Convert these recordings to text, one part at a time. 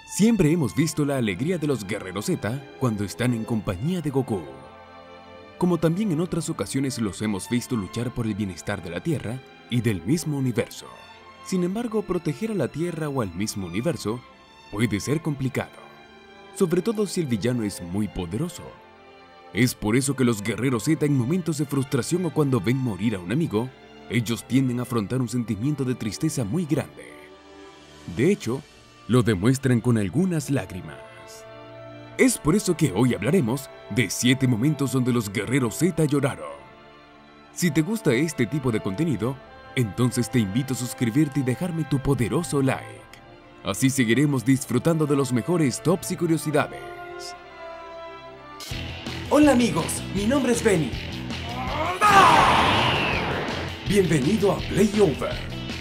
Siempre hemos visto la alegría de los guerreros Z cuando están en compañía de Goku. Como también en otras ocasiones los hemos visto luchar por el bienestar de la Tierra y del mismo universo. Sin embargo, proteger a la Tierra o al mismo universo puede ser complicado, sobre todo si el villano es muy poderoso. Es por eso que los guerreros Z, en momentos de frustración o cuando ven morir a un amigo, ellos tienden a afrontar un sentimiento de tristeza muy grande. De hecho, lo demuestran con algunas lágrimas. Es por eso que hoy hablaremos de 7 momentos donde los guerreros Z lloraron. Si te gusta este tipo de contenido, entonces te invito a suscribirte y dejarme tu poderoso like. Así seguiremos disfrutando de los mejores tops y curiosidades. Hola amigos, mi nombre es Benny. Bienvenido a Playover.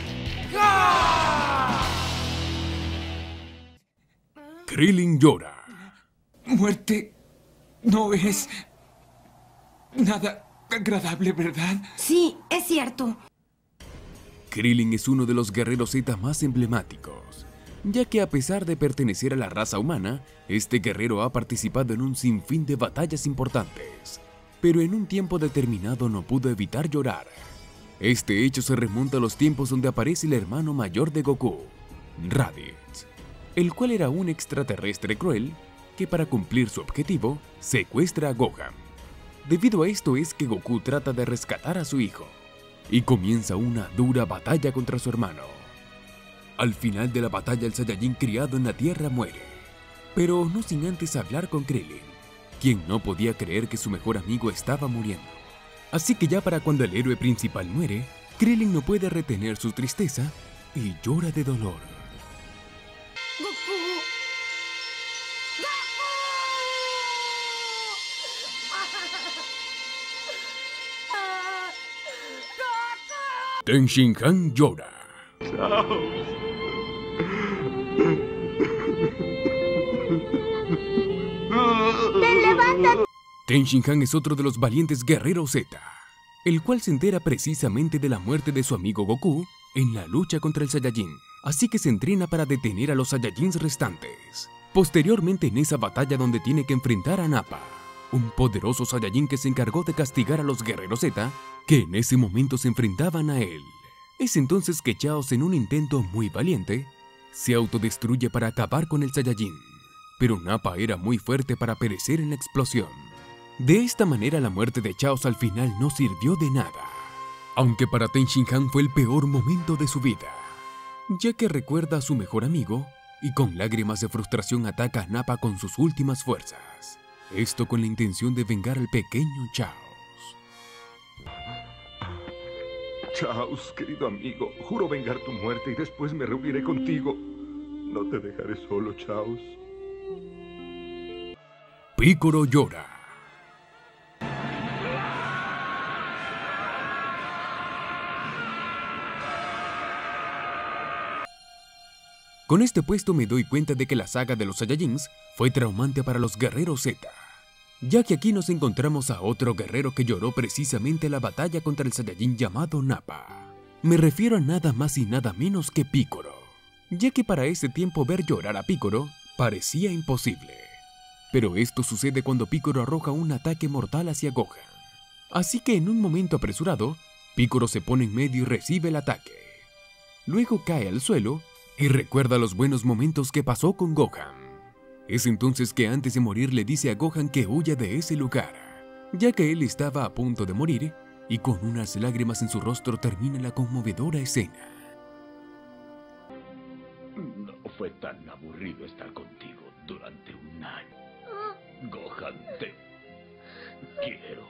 Krillin llora. Muerte no es nada agradable, ¿verdad? Sí, es cierto. Krillin es uno de los guerreros Z más emblemáticos, ya que a pesar de pertenecer a la raza humana, este guerrero ha participado en un sinfín de batallas importantes, pero en un tiempo determinado no pudo evitar llorar. Este hecho se remonta a los tiempos donde aparece el hermano mayor de Goku, Raditz, el cual era un extraterrestre cruel que para cumplir su objetivo secuestra a Gohan. Debido a esto es que Goku trata de rescatar a su hijo y comienza una dura batalla contra su hermano. Al final de la batalla el Saiyajin criado en la Tierra muere, pero no sin antes hablar con Krillin, quien no podía creer que su mejor amigo estaba muriendo. Así que ya para cuando el héroe principal muere, Krillin no puede retener su tristeza y llora de dolor. ¡Goku! ¡Goku! Ten Shin Han llora. ¡Levántate! Ten Shin Han es otro de los valientes guerreros Z, el cual se entera precisamente de la muerte de su amigo Goku en la lucha contra el Saiyajin, así que se entrena para detener a los Saiyajins restantes. Posteriormente en esa batalla donde tiene que enfrentar a Nappa, un poderoso Saiyajin que se encargó de castigar a los guerreros Z, que en ese momento se enfrentaban a él. Es entonces que Chaos, en un intento muy valiente, se autodestruye para acabar con el Saiyajin, pero Nappa era muy fuerte para perecer en la explosión. De esta manera la muerte de Chaos al final no sirvió de nada, aunque para Ten Shin Han fue el peor momento de su vida, ya que recuerda a su mejor amigo y con lágrimas de frustración ataca a Nappa con sus últimas fuerzas, esto con la intención de vengar al pequeño Chaos. Chaos, querido amigo, juro vengar tu muerte y después me reuniré contigo. No te dejaré solo, Chaos. Piccolo llora. Con este puesto me doy cuenta de que la saga de los Saiyajins fue traumante para los guerreros Z, ya que aquí nos encontramos a otro guerrero que lloró precisamente en la batalla contra el Saiyajin llamado Nappa. Me refiero a nada más y nada menos que Piccolo, ya que para ese tiempo ver llorar a Piccolo parecía imposible. Pero esto sucede cuando Piccolo arroja un ataque mortal hacia Gohan. Así que en un momento apresurado, Piccolo se pone en medio y recibe el ataque. Luego cae al suelo y recuerda los buenos momentos que pasó con Gohan. Es entonces que antes de morir le dice a Gohan que huya de ese lugar, ya que él estaba a punto de morir y con unas lágrimas en su rostro termina la conmovedora escena. No fue tan aburrido estar contigo durante un año. Gohan, te quiero.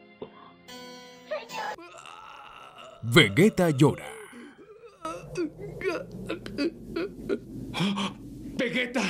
Vegeta llora. ¡Vegeta!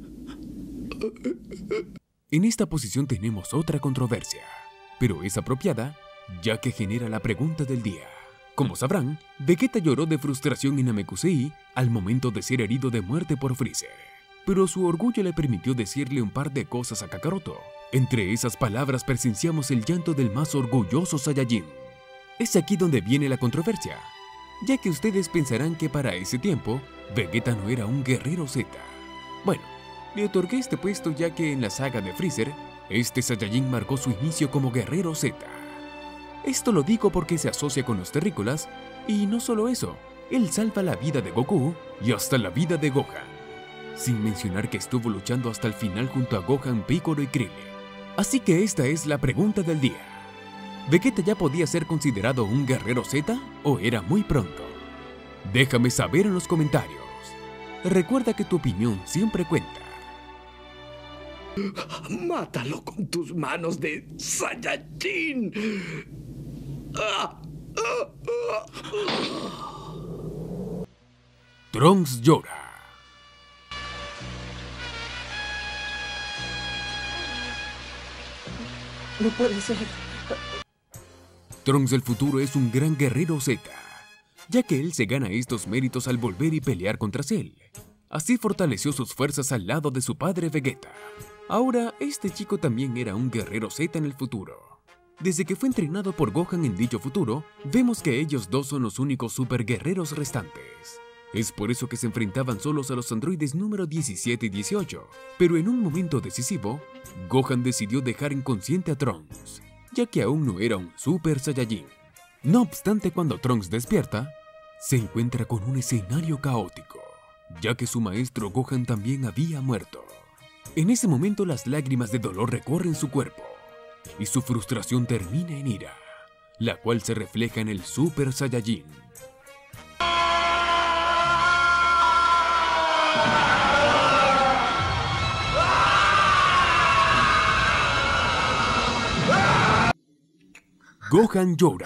En esta posición tenemos otra controversia, pero es apropiada ya que genera la pregunta del día. Como sabrán, Vegeta lloró de frustración en Namekusei al momento de ser herido de muerte por Freezer, pero su orgullo le permitió decirle un par de cosas a Kakaroto. Entre esas palabras presenciamos el llanto del más orgulloso Saiyajin. Es aquí donde viene la controversia, ya que ustedes pensarán que para ese tiempo, Vegeta no era un guerrero Z. Bueno, Le otorgué este puesto ya que en la saga de Freezer, este Saiyajin marcó su inicio como guerrero Z. Esto lo digo porque se asocia con los terrícolas, y no solo eso, él salva la vida de Goku y hasta la vida de Gohan. Sin mencionar que estuvo luchando hasta el final junto a Gohan, Piccolo y Krillin. Así que esta es la pregunta del día. ¿Vegeta ya podía ser considerado un guerrero Z o era muy pronto? Déjame saber en los comentarios. Recuerda que tu opinión siempre cuenta. ¡Mátalo con tus manos de Saiyajin! Trunks llora. No puede ser. Trunks del futuro es un gran guerrero Z, ya que él se gana estos méritos al volver y pelear contra Cell. Así fortaleció sus fuerzas al lado de su padre Vegeta. Ahora, este chico también era un guerrero Z en el futuro. Desde que fue entrenado por Gohan en dicho futuro, vemos que ellos dos son los únicos super guerreros restantes. Es por eso que se enfrentaban solos a los androides número 17 y 18, pero en un momento decisivo, Gohan decidió dejar inconsciente a Trunks, ya que aún no era un Super Saiyajin. No obstante, cuando Trunks despierta, se encuentra con un escenario caótico, ya que su maestro Gohan también había muerto. En ese momento las lágrimas de dolor recorren su cuerpo, y su frustración termina en ira, la cual se refleja en el Super Saiyajin. Gohan llora.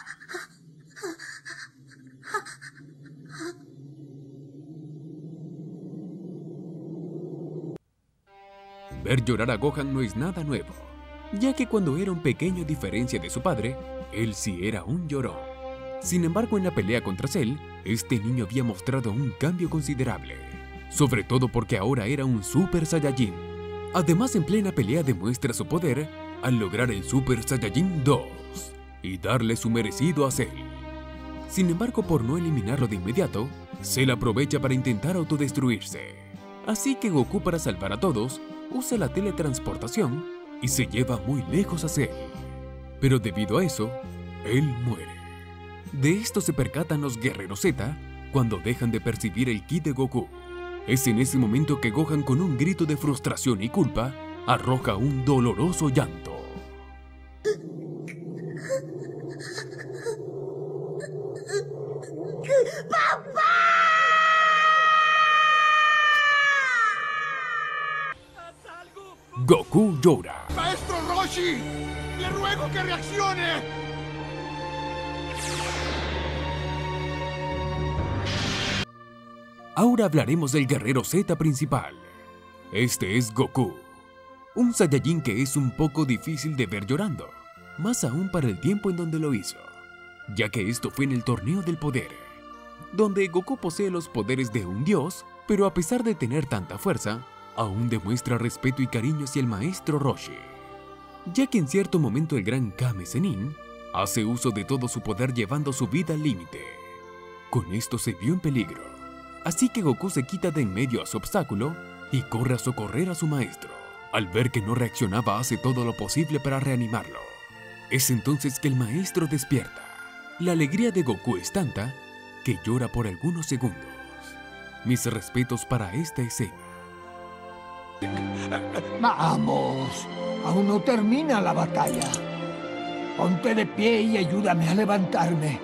Ver llorar a Gohan no es nada nuevo, ya que cuando era un pequeño a diferencia de su padre, él sí era un llorón. Sin embargo, en la pelea contra Cell, este niño había mostrado un cambio considerable, sobre todo porque ahora era un Super Saiyajin. Además, en plena pelea demuestra su poder al lograr el Super Saiyajin 2 y darle su merecido a Cell. Sin embargo, por no eliminarlo de inmediato, Cell aprovecha para intentar autodestruirse. Así que Goku, para salvar a todos, usa la teletransportación y se lleva muy lejos a Cell. Pero debido a eso, él muere. De esto se percatan los guerreros Z cuando dejan de percibir el ki de Goku. Es en ese momento que Gohan, con un grito de frustración y culpa, arroja un doloroso llanto. Goku llora. ¡Maestro Roshi! ¡Le ruego que reaccione! Ahora hablaremos del guerrero Z principal. Este es Goku, un Saiyajin que es un poco difícil de ver llorando, más aún para el tiempo en donde lo hizo, ya que esto fue en el Torneo del Poder, donde Goku posee los poderes de un dios, pero a pesar de tener tanta fuerza, aún demuestra respeto y cariño hacia el maestro Roshi, ya que en cierto momento el gran Kame Sennin hace uso de todo su poder llevando su vida al límite. Con esto se vio en peligro, así que Goku se quita de en medio a su obstáculo y corre a socorrer a su maestro. Al ver que no reaccionaba, hace todo lo posible para reanimarlo. Es entonces que el maestro despierta. La alegría de Goku es tanta que llora por algunos segundos. Mis respetos para esta escena. Vamos, aún no termina la batalla. Ponte de pie y ayúdame a levantarme.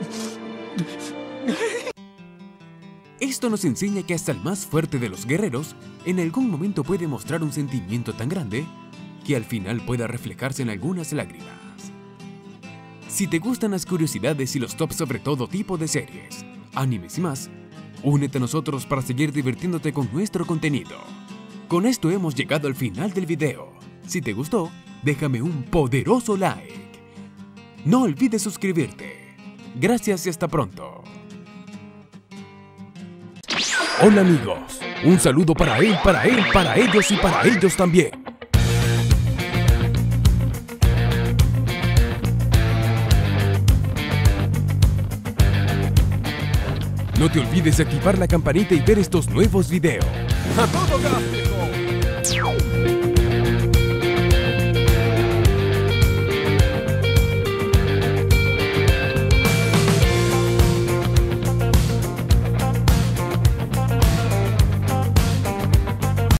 Esto nos enseña que hasta el más fuerte de los guerreros en algún momento puede mostrar un sentimiento tan grande que al final pueda reflejarse en algunas lágrimas. Si te gustan las curiosidades y los tops sobre todo tipo de series, animes y más, únete a nosotros para seguir divirtiéndote con nuestro contenido. Con esto hemos llegado al final del video. Si te gustó, déjame un poderoso like. No olvides suscribirte. Gracias y hasta pronto. Hola amigos, un saludo para él, para ellos y para ellos también. No te olvides de activar la campanita y ver estos nuevos videos. ¡A todo gástrico! Gohan.